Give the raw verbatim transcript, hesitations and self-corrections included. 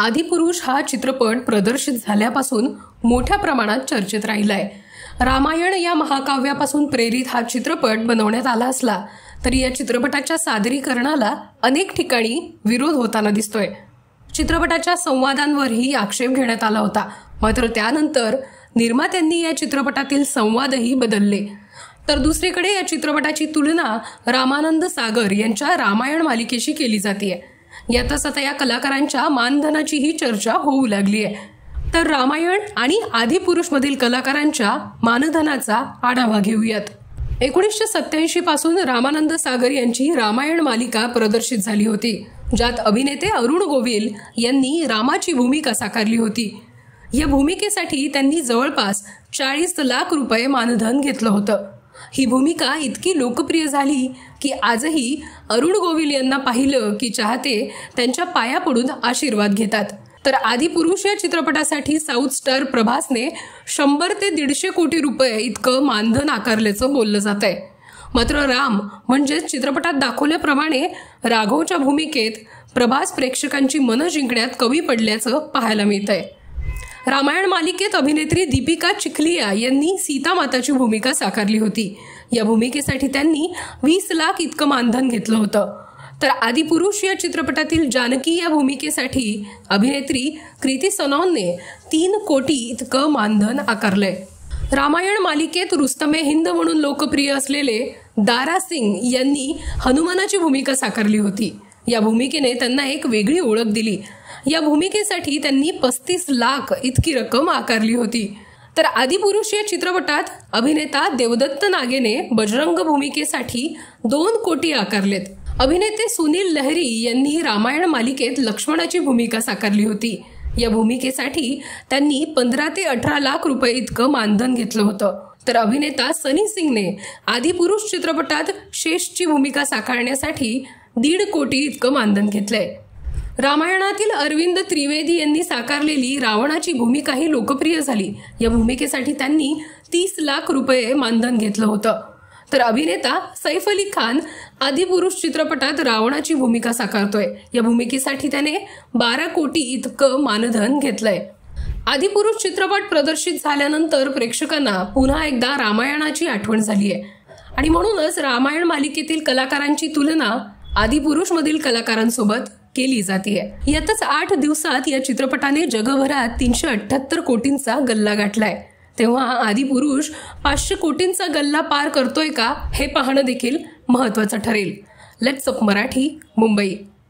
आदिपुरुष हा चित्रपट प्रदर्शित झाल्यापासून मोठ्या प्रमाणात चर्चेत राहिलाय। रामायण या महाकाव्यापासून प्रेरित हा चित्रपट बनवण्यात आला असला तरी या चित्रपटाच्या सादरीकरणाला अनेक ठिकाणी विरोध होताना दिसतोय। चित्रपटाच्या संवादांवरही आक्षेप घेण्यात आला होता, मात्र त्यानंतर निर्मात्यांनी या चित्रपटातील संवादही बदलले। तर दुसरीकडे या चित्रपटाची तुलना रामानंद सागर यांच्या रामायण मालिकेशी केली जाते। यातच आता या कलाकारांच्या मानधनाचीही चर्चा होऊ लागली आहे। तर रामायण आणि आदिपुरुष मधील कलाकारांच्या मानधनाचा आढावा घेऊयात। एकोणीसशे सत्याऐंशी पासून रामानंद सागर यांची रामायण मालिका प्रदर्शित झाली होती, ज्यात अभिनेते अरुण गोविल यांनी रामाची भूमिका साकारली होती। या भूमिकेसाठी त्यांनी जवळपास चाळीस लाख रुपये मानधन घेतलं होतं। ही भूमिका इतकी लोकप्रिय झाली की आजही अरुण गोविल यांना पाहिलं की चाहते त्यांच्या पाया पडून आशीर्वाद घेतात। तर आदिपुरुष या चित्रपटासाठी साऊथ स्टार प्रभासने शंभर ते दीडशे कोटी रुपये इतकं मानधन आकारल्याचं बोललं जात आहे। मात्र राम म्हणजेच चित्रपटात दाखवल्याप्रमाणे राघवच्या भूमिकेत प्रभास प्रेक्षकांची मनं जिंकण्यात कमी पडल्याचं पाहायला मिळतंय। रामायण मालिकेत अभिनेत्री दीपिका चिखलिया यांनी सीता माताची भूमिका साकारली होती। या भूमिकेसाठी त्यांनी वीस लाख इतकं मानधन घेतलं होतं। तर आदिपुरुष या चित्रपटातील जानकी या भूमिकेसाठी अभिनेत्री कृती सनॉनने तीन कोटी इतकं मानधन आकारलंय। रामायण मालिकेत रुस्तमे हिंद म्हणून लोकप्रिय असलेले दारा सिंग यांनी हनुमानाची भूमिका साकारली होती। या भूमिकेने त्यांना एक वेगळी ओळख दिली। या भूमिकेसाठी त्यांनी पस्तीस लाख इतकी रक्कम आकारली होती। तर आदिपुरुष या चित्रपटात अभिनेता देवदत्त नागेने बजरंग भूमिकेसाठी दोन कोटी आकारलेत। अभिनेते सुनील लहरी यांनी रामायण मालिकेत लक्ष्मणाची भूमिका साकारली होती। या भूमिकेसाठी त्यांनी पंधरा ते अठरा लाख रुपये इतकं मानधन घेतलं होतं। तर अभिनेता सनी सिंगने आदिपुरुष चित्रपटात शेषची भूमिका साकारण्यासाठी दीड कोटी इतकं मानधन घेतलंय। रामायणातील अरविंद त्रिवेदी यांनी साकारलेली रावणाची भूमिकाही लोकप्रिय झाली। या भूमिकेसाठी त्यांनी तीस लाख रुपये मानधन घेतलं होतं। तर अभिनेता सैफ अली खान आदिपुरुष चित्रपटात रावणाची भूमिका साकारतोय। या भूमिकेसाठी त्याने बारा कोटी इतकं मानधन घेतलंय। आदिपुरुष चित्रपट प्रदर्शित झाल्यानंतर प्रेक्षकांना पुन्हा एकदा रामायणाची आठवण झाली आहे आणि म्हणूनच रामायण मालिकेतील कलाकारांची तुलना आदिपुरुष मधील कलाकारांसोबत केली जाते। यातच आठ दिवसात या चित्रपटाने जगभरात तीनशे अठ्ठ्याहत्तर कोटींचा गल्ला गाठलाय। तेव्हा आदिपुरुष पाचशे कोटींचा गल्ला पार करतोय का हे पाहणं देखील महत्त्वाचं ठरेल। Let's up Marathi, Mumbai.